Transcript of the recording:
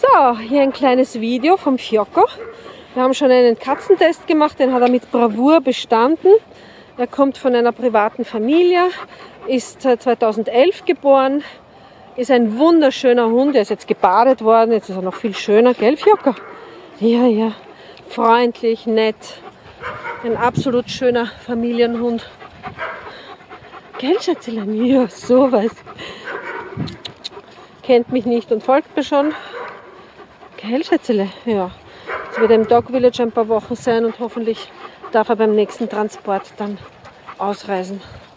So, hier ein kleines Video vom Fjoko. Wir haben schon einen Katzentest gemacht, den hat er mit Bravour bestanden. Er kommt von einer privaten Familie, ist 2011 geboren, ist ein wunderschöner Hund. Er ist jetzt gebadet worden, jetzt ist er noch viel schöner, gell Fjoko? Ja, ja, freundlich, nett, ein absolut schöner Familienhund. Gell, Schatzelein? Ja, sowas. Kennt mich nicht und folgt mir schon. Gell, Schätzele? Ja. Es wird im Dog Village ein paar Wochen sein und hoffentlich darf er beim nächsten Transport dann ausreisen.